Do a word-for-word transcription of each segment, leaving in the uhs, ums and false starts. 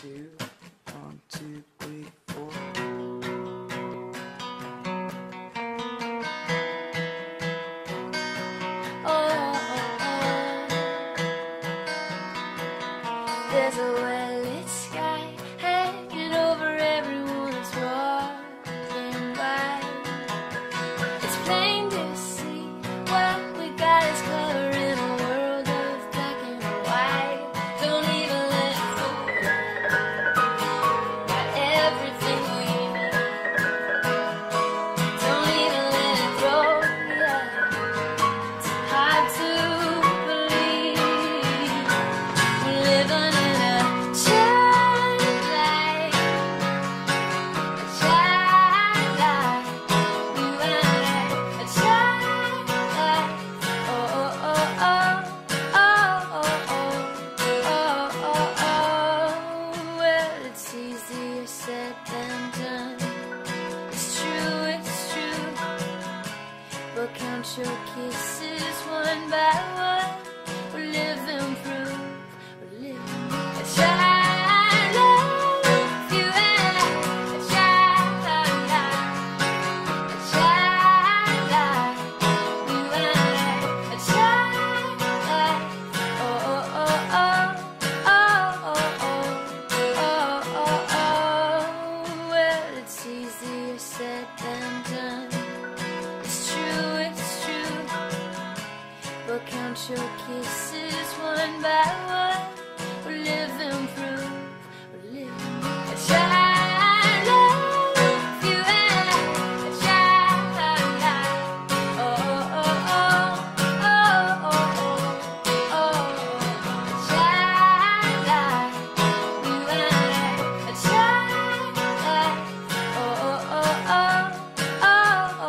two, one, two, three, four. Oh, oh, oh. There's a well-lit sky hanging over everyone that's walking by. It's plain to see what we got is color in a world of black and white. Don't even let it fool you. Got everything we need. Don't even let it throw you out. It's hard to believe we're living in a child life, a child life. You and I, a child life. Oh, oh, oh, oh, oh, oh, oh, oh, oh. Well, it's easier said than done. It's true, it's true. But count your kisses one by one. We're living proof. We're living a child life. You and I, a child life, a child life. You and I, a child life. Oh, oh, oh, oh, oh, oh, oh, oh, oh. Well, it's easier said than done. It's true, it's true. But count your kisses one by one. We're living proof. We're living a child life. You and I, a child life. Oh, oh, oh, oh, oh, oh, oh. A child life. You and I, a child life. Oh, oh, oh, oh, oh,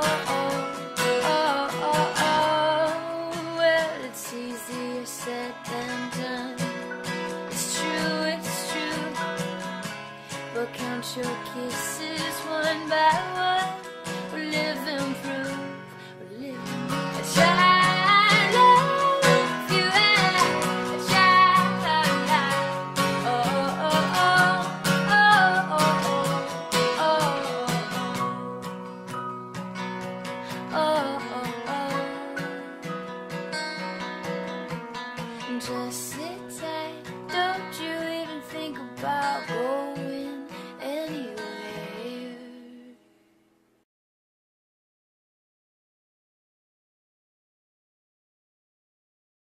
oh, oh, oh. Well, it's easier said than done. It's true, it's true. But count your kisses one by one. We're living proof. We're living a child life. You and I, a child life. Oh, oh, oh, oh, oh, oh, oh, oh, oh. Just